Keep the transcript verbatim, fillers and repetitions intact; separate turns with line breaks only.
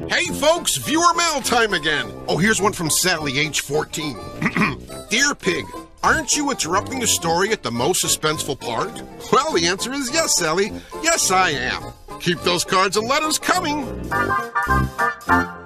Hey folks, viewer mail time again. Oh, here's one from Sally, age fourteen. Dear Pig, aren't you interrupting the story at the most suspenseful part? Well, the answer is yes, Sally. Yes, I am. Keep those cards and letters coming.